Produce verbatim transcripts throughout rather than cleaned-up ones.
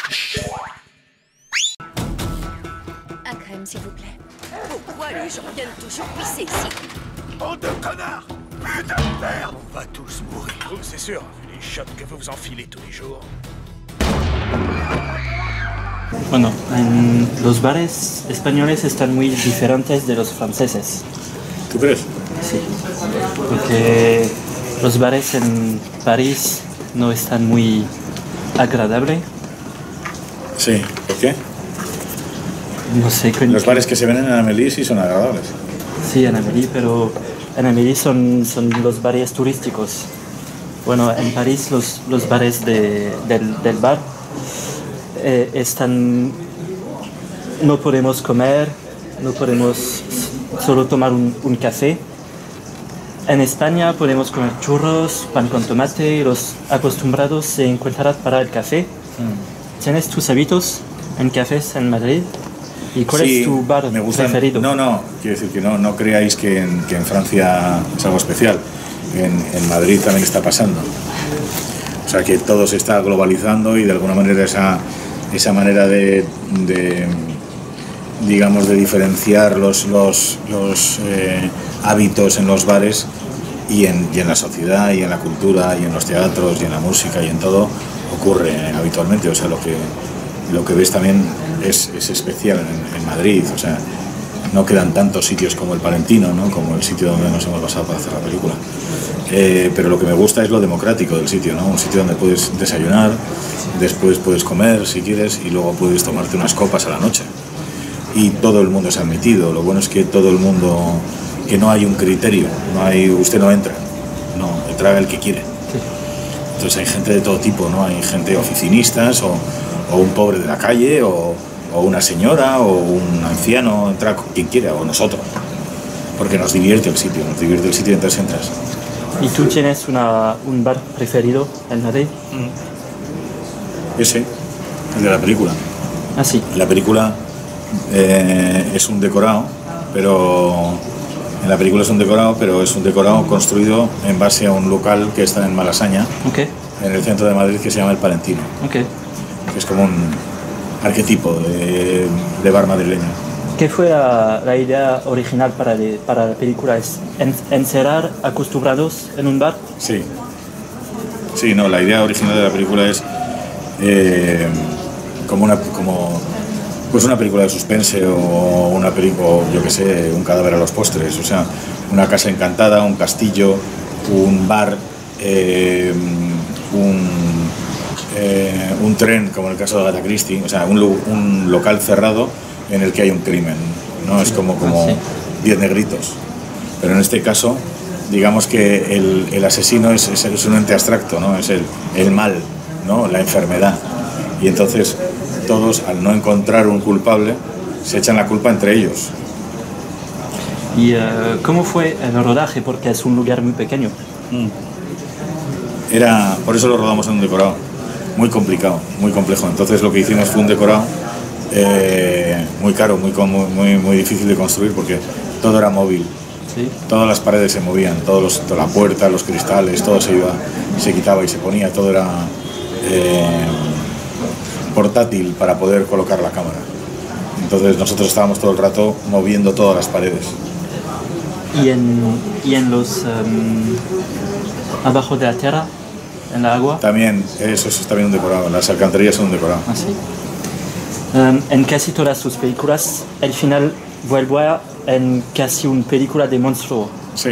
Un crème, s'il vous plaît. Pourquoi les gens viennent toujours pisser ici? Bande de connards! Putain de merde! On va tous mourir. Oh, c'est sûr, vu les shots que vous vous enfilez tous les jours. Bueno, en los bares españoles están muy diferentes de los franceses. ¿Tú crees? Sí, porque los bares en París no están muy agradables. Sí, ¿por qué? No sé. Con Los bares que se ven en Amélie sí son agradables. Sí, en Amélie, pero en Amélie son, son los bares turísticos. Bueno, en París los, los bares de, del, del bar eh, están... No podemos comer, no podemos solo tomar un, un café. En España podemos comer churros, pan con tomate, y los acostumbrados se encuentran para el café. Mm. ¿Tienes tus hábitos en cafés en Madrid? ¿Y cuál sí, es tu bar me gustan, preferido? No, no, quiero decir que no, no creáis que en, que en Francia es algo especial. En, en Madrid también está pasando. O sea, que todo se está globalizando y de alguna manera esa, esa manera de, de, digamos, de diferenciar los, los, los eh, hábitos en los bares y en, y en la sociedad y en la cultura y en los teatros y en la música y en todo ocurre habitualmente. O sea, lo que, lo que ves también es, es especial en, en Madrid. O sea, no quedan tantos sitios como el Palentino, ¿no? Como el sitio donde nos hemos basado para hacer la película. Eh, pero lo que me gusta es lo democrático del sitio, ¿no? Un sitio donde puedes desayunar, después puedes comer si quieres y luego puedes tomarte unas copas a la noche. Y todo el mundo es admitido. Lo bueno es que todo el mundo, que no hay un criterio, no hay, usted no entra, no, entra el que quiere. Entonces hay gente de todo tipo, ¿no? Hay gente oficinistas o, o un pobre de la calle o, o una señora o un anciano, entra quien quiera o nosotros. Porque nos divierte el sitio, nos divierte el sitio y entonces entras. ¿Y tú tienes una, un bar preferido en Madrid? Mm. Ese, el de la película. Ah, sí. La película eh, es un decorado, pero en la película es un decorado, pero es un decorado construido en base a un local que está en Malasaña, okay, en el centro de Madrid, que se llama El Palentino. Okay. Que es como un arquetipo de, de bar madrileño. ¿Qué fue la, la idea original para, de, para la película? ¿Es en, encerrar acostumbrados en un bar? Sí. Sí, no, la idea original de la película es eh, como una como pues una película de suspense o una película, yo qué sé, un cadáver a los postres, o sea, una casa encantada, un castillo, un bar, eh, un, eh, un tren, como en el caso de Agatha Christie, o sea, un, un local cerrado en el que hay un crimen, ¿no? Es como como diez negritos. Pero en este caso, digamos que el, el asesino es, es, es un ente abstracto, ¿no? Es el, el mal, ¿no? La enfermedad. Y entonces todos, al no encontrar un culpable, se echan la culpa entre ellos. ¿Y uh, cómo fue el rodaje? Porque es un lugar muy pequeño. Mm. Era, por eso lo rodamos en un decorado. Muy complicado, muy complejo. Entonces lo que hicimos fue un decorado Eh, muy caro, muy, muy, muy difícil de construir porque todo era móvil. ¿Sí? Todas las paredes se movían, todos los, toda la puerta, los cristales, todo se iba, se quitaba y se ponía, todo era eh, portátil para poder colocar la cámara. Entonces nosotros estábamos todo el rato moviendo todas las paredes. ¿Y en, y en los um, abajo de la tierra, en la agua? También, eso es también un decorado, las alcantarillas son un decorado. ¿Ah, sí? Um, en casi todas sus películas, el final vuelve en casi una película de monstruo. Sí.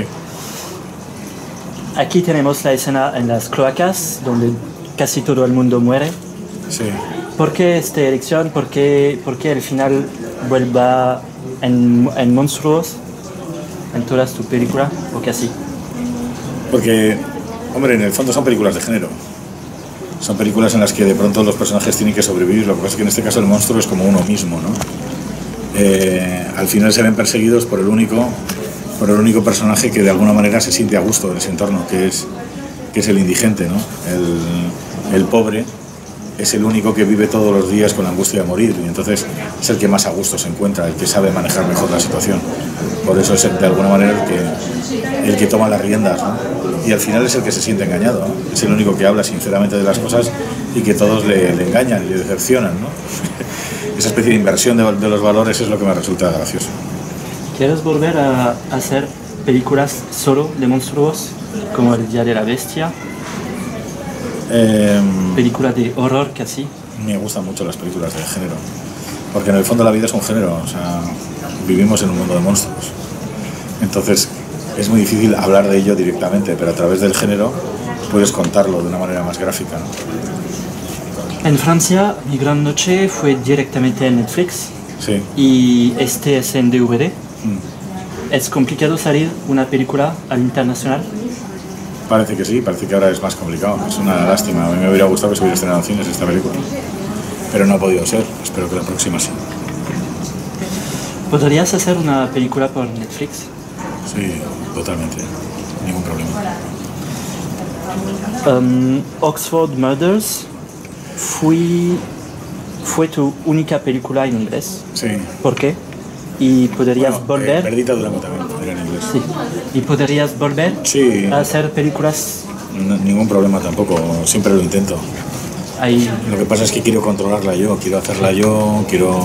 Aquí tenemos la escena en las cloacas, donde casi todo el mundo muere. Sí. ¿Por qué esta elección? ¿Por qué, por qué el final vuelve en, en monstruos en todas tus películas? ¿Por qué así? Porque, hombre, en el fondo son películas de género. Son películas en las que de pronto los personajes tienen que sobrevivir. Lo que pasa es que en este caso el monstruo es como uno mismo, ¿no? Eh, al final se ven perseguidos por el único, por el único personaje que de alguna manera se siente a gusto en ese entorno, que es, que es el indigente, ¿no? El, el pobre es el único que vive todos los días con la angustia de morir, y entonces es el que más a gusto se encuentra, el que sabe manejar mejor la situación. Por eso es el, de alguna manera el que, el que toma las riendas, ¿no? Y al final es el que se siente engañado, ¿no? Es el único que habla sinceramente de las cosas y que todos le, le engañan y le decepcionan, ¿no? Esa especie de inversión de, de los valores es lo que me resulta gracioso. ¿Quieres volver a hacer películas solo de monstruos, como El Día de la Bestia? Eh, Películas de horror casi. Me gustan mucho las películas de género, porque en el fondo la vida es un género, o sea, vivimos en un mundo de monstruos. Entonces es muy difícil hablar de ello directamente, pero a través del género puedes contarlo de una manera más gráfica, ¿no? En Francia, Mi Gran Noche fue directamente en Netflix. Sí. Y este es en D V D. Mm. ¿Es complicado salir una película al internacional? Parece que sí, parece que ahora es más complicado. Es una lástima. A mí me hubiera gustado que se hubiera estrenado en cines esta película, pero no ha podido ser. Espero que la próxima sí. ¿Podrías hacer una película por Netflix? Sí, totalmente. Ningún problema. Um, Oxford Murders fui, fue tu única película en inglés. Sí. ¿Por qué? ¿Y podrías Bueno, volver? Eh, Perdita Duramo también era en inglés. Sí. ¿Y podrías volver Sí. a hacer películas No, ningún problema tampoco. Siempre lo intento. ahí? Lo que pasa es que quiero controlarla yo, quiero hacerla yo, quiero,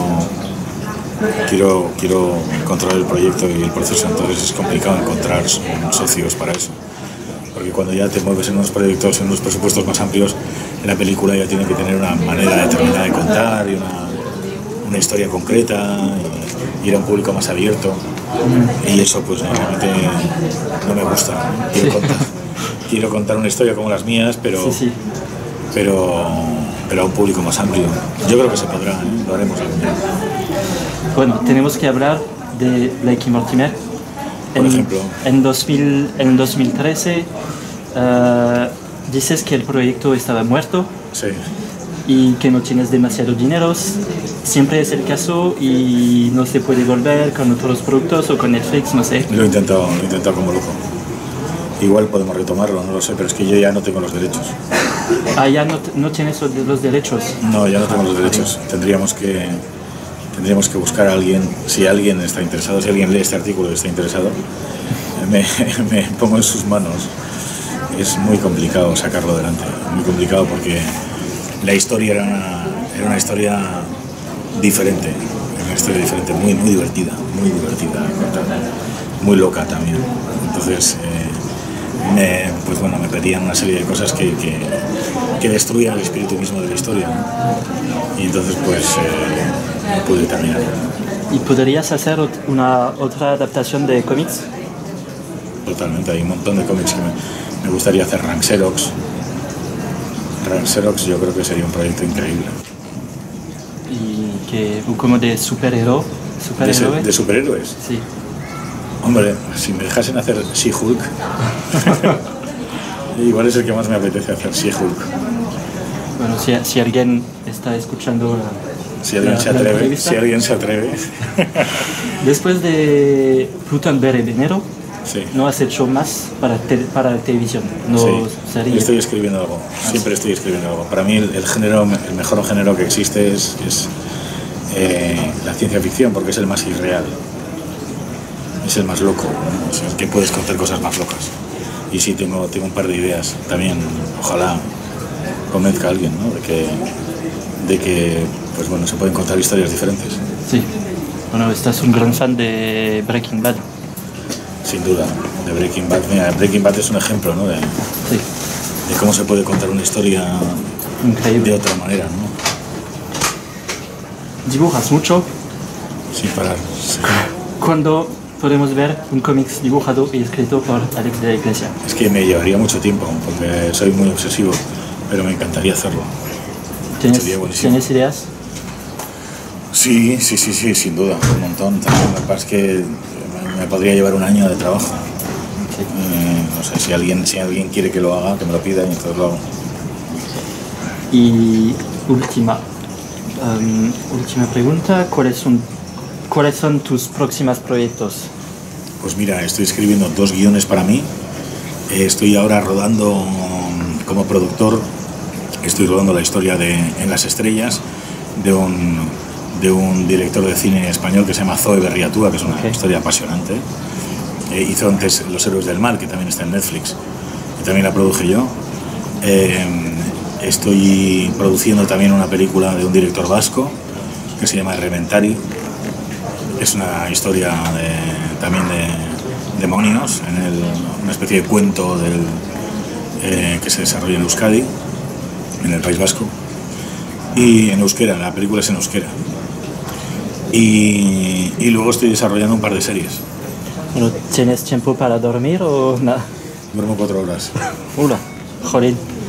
quiero, quiero controlar el proyecto y el proceso, entonces es complicado encontrar socios para eso. Porque cuando ya te mueves en unos proyectos, en unos presupuestos más amplios, la película ya tiene que tener una manera determinada de contar y una, una historia concreta y ir a un público más abierto. Y eso pues realmente no me gusta. Quiero, Sí. contar, quiero contar una historia como las mías, pero... Sí, sí. Pero, pero a un público más amplio. Yo creo que se podrá, ¿eh? Lo haremos algún día. Bueno, tenemos que hablar de Blake y Mortimer. Por en, ejemplo. En, dos mil, en dos mil trece uh, dices que el proyecto estaba muerto Sí. y que no tienes demasiado dinero. Siempre es el caso y no se puede volver con otros productos o con Netflix, no sé. Lo he intentado, lo he intentado como loco. Igual podemos retomarlo, no lo sé, pero es que yo ya no tengo los derechos. Ah, ya no, no tienes los derechos. No, ya no tengo los derechos. Tendríamos que, tendríamos que buscar a alguien, si alguien está interesado, si alguien lee este artículo y está interesado, me, me pongo en sus manos. Es muy complicado sacarlo adelante, muy complicado porque la historia era una, era una historia diferente, era una historia diferente, muy, muy divertida, muy divertida, muy loca también. Entonces, eh, me, pues bueno, me pedían una serie de cosas que, que, que destruían el espíritu mismo de la historia, ¿no? Y entonces pues eh, no pude terminar. ¿Y podrías hacer ot- una otra adaptación de cómics? Totalmente, hay un montón de cómics que me, me gustaría hacer. Rank Xerox. Rank Xerox yo creo que sería un proyecto increíble. Y que como de superhéroe. ¿De, superhéroe. se- de superhéroes? Sí. Hombre, si me dejasen hacer She-Hulk, igual es el que más me apetece hacer, She-Hulk. Bueno, si, si alguien está escuchando la, Si alguien la- se la atreve, entrevista. si alguien se atreve. Después de Pluton Verde de enero, Sí. no has hecho más para, te- para la televisión. No Sí, sería. estoy escribiendo algo, siempre estoy escribiendo algo. Para mí el, el género, el mejor género que existe es, es eh, la ciencia ficción, porque es el más irreal, es el más loco, ¿no? O sea, el que puedes contar cosas más locas. Y sí, tengo, tengo un par de ideas también, ojalá convenzca a alguien, ¿no? de que, de que pues bueno, se pueden contar historias diferentes, Sí. Bueno, estás un gran fan de Breaking Bad. sin duda, de Breaking Bad. Mira, Breaking Bad es un ejemplo, ¿no? de, Sí. de cómo se puede contar una historia Increíble. de otra manera, ¿no? ¿Dibujas mucho? Sin parar. Sí. ¿Cuándo podemos ver un cómics dibujado y escrito por Alex de la Iglesia? Es que me llevaría mucho tiempo, porque soy muy obsesivo, pero me encantaría hacerlo. ¿Tienes, Sería buenísimo. ¿tienes ideas? Sí, sí, sí, sí, sin duda, un montón. También lo que pasa es que me- me podría llevar un año de trabajo. Sí. Eh, no sé, si alguien, si alguien quiere que lo haga, que me lo pida y entonces lo hago. Y última, um, última pregunta, ¿cuáles son, ¿cuáles son tus próximos proyectos? Pues mira, estoy escribiendo dos guiones para mí. Eh, estoy ahora rodando mm, como productor estoy rodando la historia de En las estrellas de un, de un director de cine español que se llama Zoe Berriatúa, que es una okay. historia apasionante. Eh, hizo antes Los héroes del mar, que también está en Netflix, y también la produje yo. Eh, estoy produciendo también una película de un director vasco que se llama Rementari. Es una historia de, también de demonios, en el, una especie de cuento del, eh, que se desarrolla en Euskadi, en el País Vasco, y en euskera, la película es en euskera. Y, y luego estoy desarrollando un par de series. Bueno, ¿tienes tiempo para dormir o nada? Duermo cuatro horas. Hola, jolín.